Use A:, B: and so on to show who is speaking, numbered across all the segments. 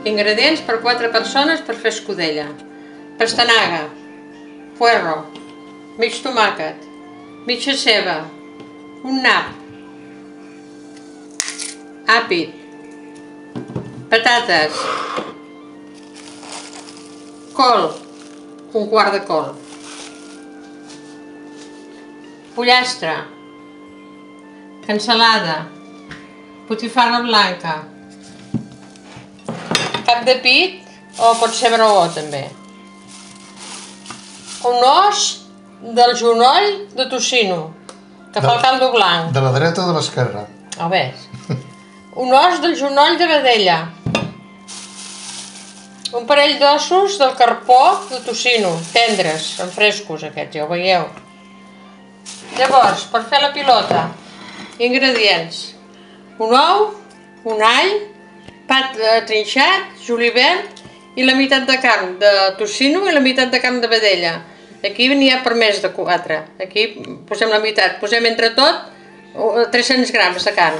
A: Ingredients per 4 persones per fer escudella: pastanaga, puerro, mig tomàquet, mitja ceba, un nap, àpid, patates, col, un quart de col, pollastre, cansalada, botifarra blanca, cap de pit o pot ser braó també, un os del genoll de tocino que fa el caldo blanc.
B: De la dreta o de l'esquerra?
A: A veure, un os del genoll de vedella, un parell d'ossos del carpó de tocino, tendres, en frescos aquests, ja ho veieu. Llavors, per fer la pilota, ingredients: un ou, un all, pa trinxat, julivert i la meitat de carn de tocino i la meitat de carn de vedella. Aquí n'hi ha per més de 4. Aquí posem la meitat, posem entre tot 300 grams de carn.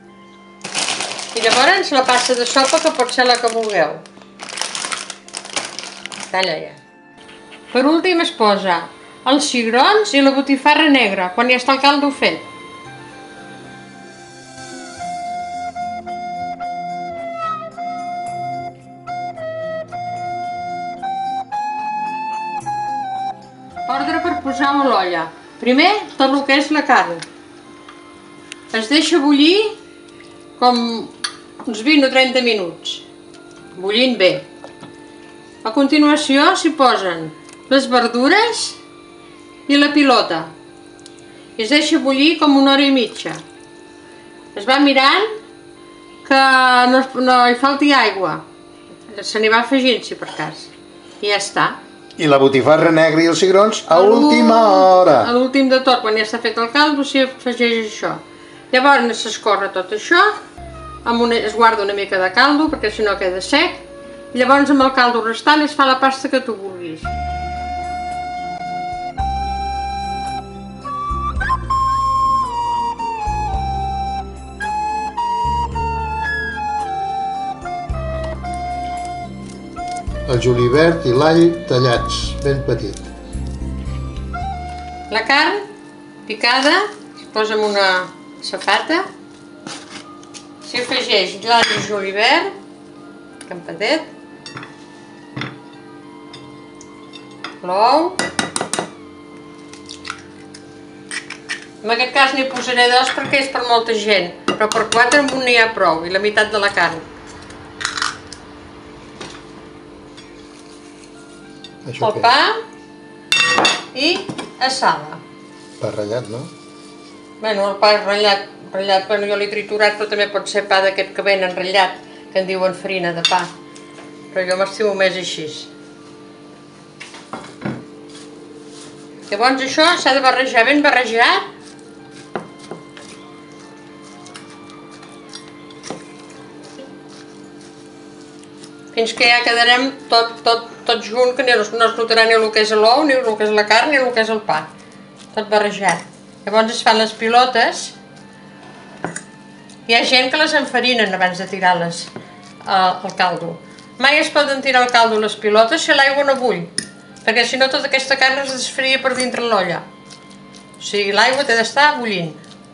A: I llavors la pasta de sopa, que pot ser la que vulgueu. Talla ja. Per últim es posa els cigrons i la botifarra negra, quan ja està el caldo fet. Ordre per posar a l'olla. Primer, tot el que és la carn. Es deixa bullir com uns 20 o 30 minuts, bullint bé. A continuació s'hi posen les verdures i la pilota. I es deixa bullir com 1 hora i mitja. Es va mirant que no hi falti aigua. Se n'hi va afegint, si per cas. I ja està.
B: I la botifarra negra i els cigrons a última hora.
A: A l'últim de tot, quan ja està fet el caldo, s'hi afegeix això. Llavors s'escorre tot això, es guarda una mica de caldo perquè si no queda sec. Llavors amb el caldo restant es fa la pasta que tu vulguis.
B: El julivert i l'all tallats, ben petit.
A: La carn picada es posa en una safata, s'hi afegeix l'all i julivert, campadet, l'ou. En aquest cas n'hi posaré 2 perquè és per molta gent, però per 4 amb un n'hi ha prou, i la meitat de la carn. El pa i assada.
B: Pa ratllat, no?
A: Bueno, el pa és ratllat, bueno, jo l'he triturat, però també pot ser pa d'aquest que venen ratllat, que en diuen farina de pa. Però jo m'estimo més així. Llavors això s'ha de barrejar ben barrejat. Fins que ja quedarem tot junt, que no es notarà ni el que és l'ou, ni el que és la carn, ni el que és el pa. Tot barrejat. Llavors es fan les pilotes. Hi ha gent que les enfarinen abans de tirar-les al caldo. Mai es poden tirar al caldo les pilotes si l'aigua no bull, perquè si no tota aquesta carn es desfaria per dintre l'olla. O sigui, l'aigua té d'estar bullint.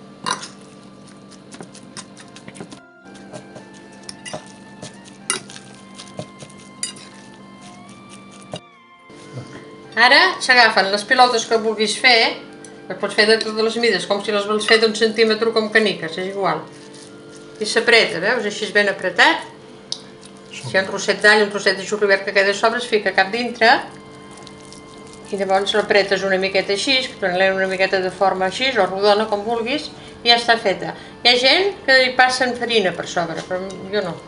A: Ara s'agafen les pilotes que vulguis fer, les pots fer de totes les mides, com si les vols fer d'1 centímetre com caniques, és igual. I s'apreta, veus? Així ben apretat. Si hi ha un trosset d'all, un trosset de julivert que queda a sobre, es fica cap dintre. I llavors l'apretes una miqueta així, pren-la una miqueta de forma així, o rodona, com vulguis, i ja està feta. Hi ha gent que hi passen farina per sobre, però jo no.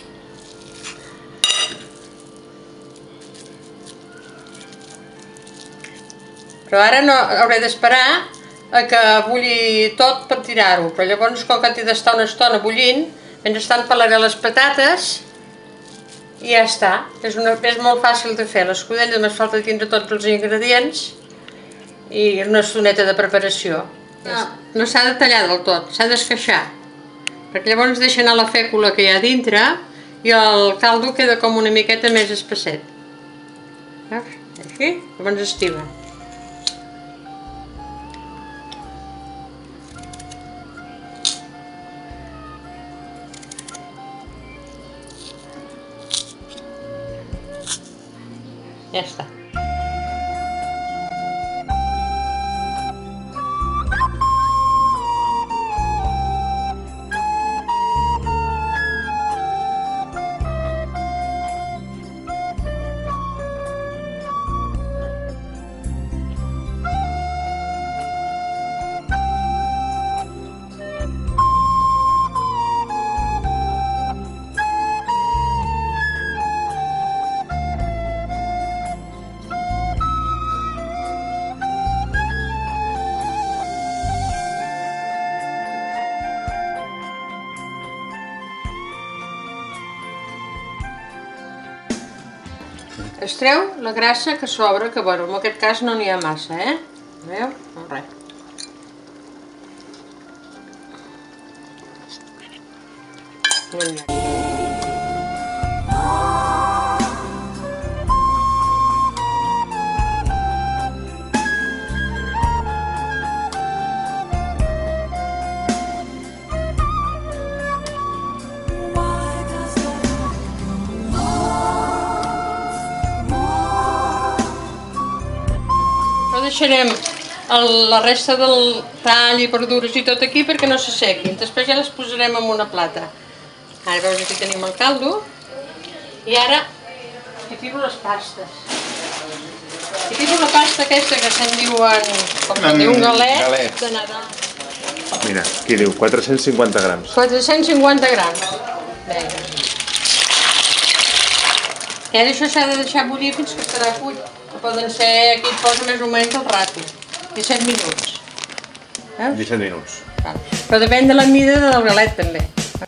A: Però ara no hauré d'esperar a que bulli tot per tirar-ho, però llavors com que t'hi d'estar una estona bullint, mentrestant pelaré les patates i ja està. És molt fàcil de fer l'escudella, només falta tindre tots els ingredients i una estoneta de preparació. No s'ha de tallar del tot, s'ha d'esqueixar, perquè llavors deixa anar la fècula que hi ha dintre i el caldo queda com una miqueta més espesset. Veus? Així, llavors estiva. Ja està. Es treu la grassa que sobra, que bueno, en aquest cas no n'hi ha massa, Veieu? No, res. No n'hi ha. Deixarem la resta del tall i verdures i tot aquí perquè no s'assequin. Després ja les posarem en una plata. Ara veus, aquí tenim el caldo. I ara hi fico les pastes. Hi fico la pasta aquesta que se'n diuen, com se'n diu, un galet de Nadal.
C: Mira, aquí diu 450 grams.
A: 450 grams. Vinga. I ara això s'ha de deixar bullir fins que estarà cuit. Poden ser, aquí et posa més o menys el rati, 17 minuts.
C: 17 minuts.
A: Però depèn de la mida del galet també.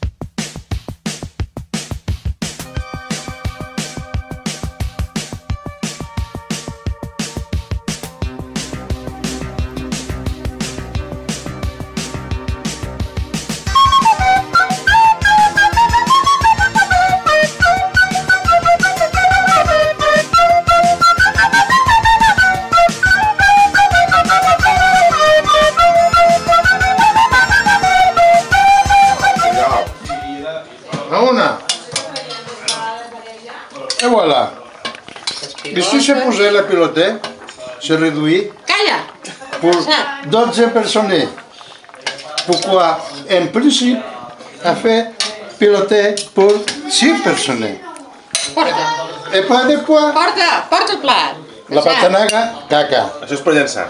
B: Et voilà. Ici se posait la piloter, se réduit
A: Calla!
B: pour 12 personnes. Pourquoi en principe a fait piloter pour 6 personnes.
A: Porta!
B: Et pas de quoi?
A: Porta el plat!
B: La patanaga, caca.
C: Això és per llançar.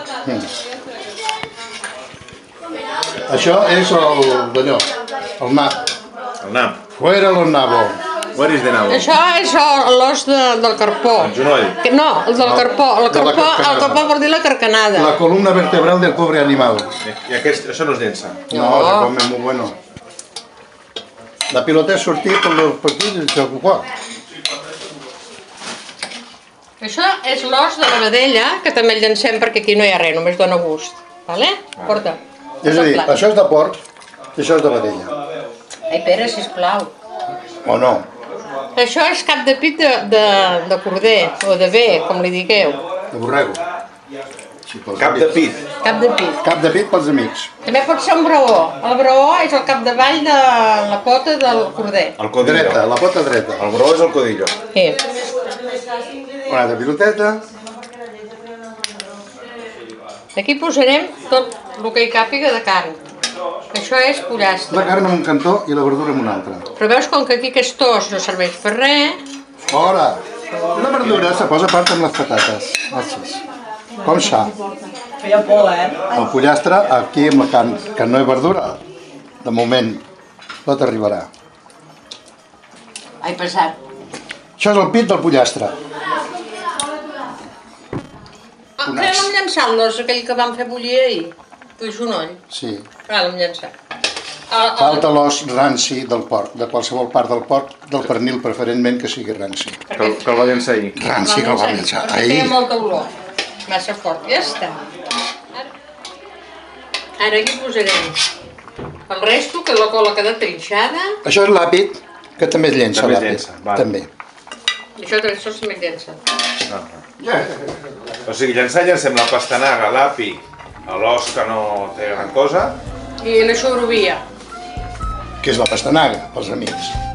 B: Això és d'allò, el nap.
C: El nap.
B: Fuera los nabos.
C: Where is the nabo?
A: Això és l'os del carpó.
C: El genoll.
A: No, el del carpó. El carpó vol dir la carcanada.
B: La columna vertebral del pobre animal.
C: I això no es llença.
B: No, se come muy bueno. La pilota és sortir per los petits i el cuquà.
A: Això és l'os de la vedella, que també el llancem perquè aquí no hi ha res, només dona gust. Vale? Porta.
B: És a dir, això és de porc i això és de vedella.
A: Ai, Pere, sisplau.
B: O no?
A: Això és cap de pit de corder, o de bé, com li digueu.
B: De borrego.
C: Cap de pit.
A: Cap de pit.
B: Cap de pit pels amics.
A: També pot ser un braó. El braó és el capdavall de la pota del corder.
C: El codillo.
B: Dreta, la pota dreta.
C: El braó és el codillo.
A: Sí.
B: Una de piloteta.
A: Aquí posarem tot el que hi càpiga de carn. Això és pollastre.
B: La carn en un cantó i la verdura en un altre.
A: Però veus, com que aquí aquest os no serveix per res...
B: Fora! La verdura se posa a part amb les patates. Així. Com ça.
D: Feia por,
B: El pollastre aquí amb la carn, que no és verdura. De moment, no t'arribarà.
A: Ai, passat.
B: Això és el pit del pollastre.
A: Que l'hem llançat l'os, aquell que vam fer bullir ahir. El genoll.
B: Sí.
A: Ara l'hem llançat.
B: Falta l'os ranci del porc, de qualsevol part del porc, del pernil preferentment que sigui ranci.
C: Que el va llançar ahir.
B: Ranci que el va llançar
A: Feia
B: ahir.
A: molta olor. Massa fort. Ja està. Ara aquí posarem el resto, que la cola queda trinxada.
B: Això és l'àpid Que també és llença,
C: També és
B: l'api.
C: llença, val.
B: També.
A: Això també és llença.
C: O sigui, llancem la pastanaga, l'api, l'os que no té gran cosa.
A: I la xurubia.
B: Que és la pastanaga, pels amics.